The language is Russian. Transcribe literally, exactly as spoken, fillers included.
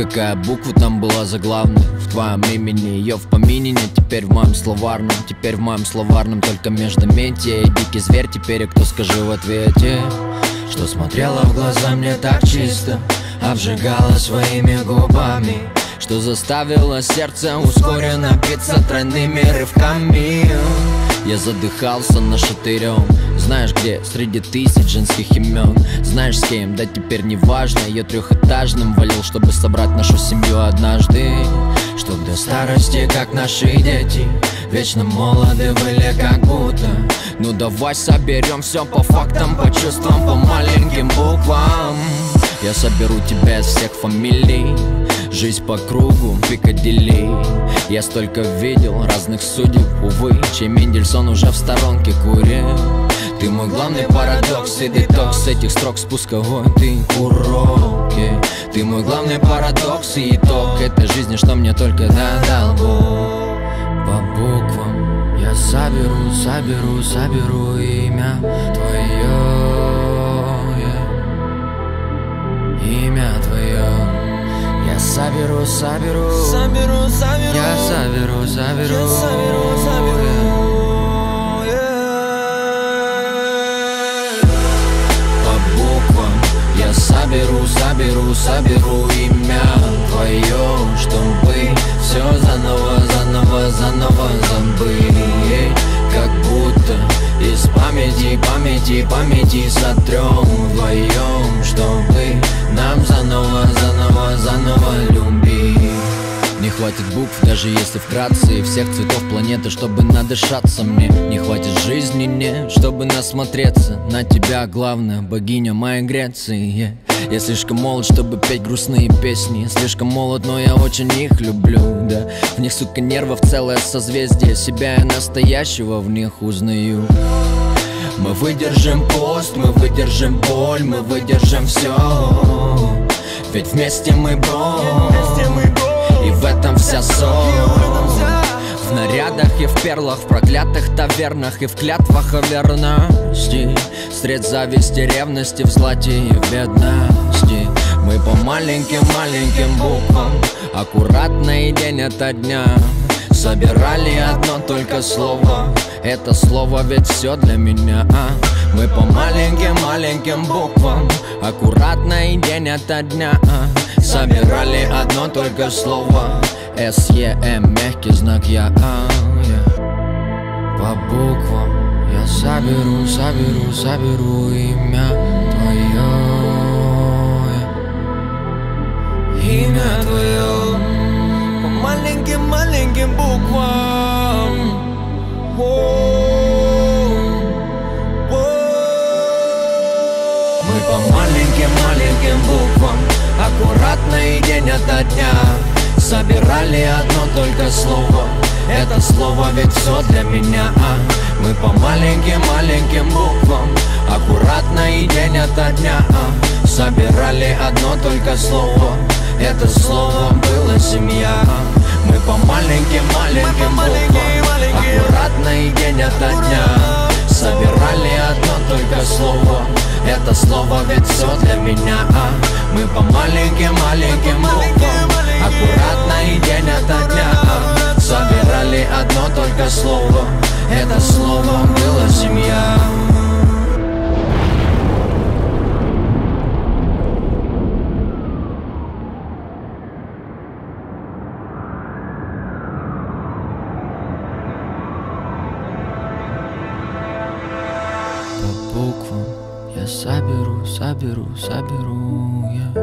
Какая буква там была заглавной в твоем имени? Ее в помине нет теперь в моем словарном. Теперь в моем словарном только междометие. И дикий зверь теперь, и кто, скажи в ответе? Что смотрела в глаза мне так чисто, обжигала своими губами, что заставило сердце ускоренно биться тройными рывками. Я задыхался нашатырем, знаешь где, среди тысяч женских имен. Знаешь с кем, да теперь не важно. Я трехэтажным валил, чтобы собрать нашу семью однажды. Чтоб до старости, как наши дети, вечно молоды были как будто. Ну давай соберем все по фактам, по чувствам, по маленьким буквам. Я соберу тебя из всех фамилий, жизнь по кругу, Пикадилли. Я столько видел разных судеб, увы, чей Мендельсон уже в сторонке курил. Ты мой главный парадокс и детокс этих строк спусковой ты уроки. Ты мой главный парадокс и итог этой жизни, что мне только додал Бог. По буквам я соберу, соберу, соберу имя твое. Имя твое я соберу, соберу, соберу, соберу. Я соберу, соберу, я соберу, соберу. По буквам я соберу, соберу, соберу имя твое, чтобы все заново, заново, заново забыть. Как будто из памяти, памяти, памяти сотрем вдвоем, чтобы нам заново, заново, заново любить. Не хватит букв, даже если вкратце, и всех цветов планеты, чтобы надышаться мне. Не хватит жизни, не, чтобы насмотреться на тебя, главное, богиня моей Греции. Я слишком молод, чтобы петь грустные песни. Слишком молод, но я очень их люблю, да. В них, сука, нервов целое созвездие. Себя и настоящего в них узнаю. Мы выдержим пост, мы выдержим боль, мы выдержим все. Ведь вместе мы бро, и в этом вся соль. В нарядах и в перлах, в проклятых тавернах и в клятвах о верности. Сред зависти, ревности, в злате и в бедности. Мы по маленьким-маленьким буквам, аккуратно и день ото дня, собирали одно только слово. Это слово ведь все для меня. Мы по маленьким-маленьким буквам, аккуратно и день ото дня, собирали одно только слово. С, Е, М, мягкий знак Я, а, я. По буквам я соберу, соберу, соберу имя твое. Имя твое по маленьким-маленьким буквам. Мы по маленьким-маленьким буквам, аккуратно и день ото дня, собирали одно только слово. Это слово ведь все для меня. Мы по маленьким-маленьким буквам, аккуратно и день ото дня, собирали одно только слово. Это слово было семья. Мы по маленьким-маленьким буквам, аккуратно и день ото дня, собирали одно только слово. Это слово ведь все для меня. Мы по маленьким-маленьким буквам, аккуратно и день ото дня, собирали одно только слово. Это слово было семья. По буквам я соберу, соберу, соберу я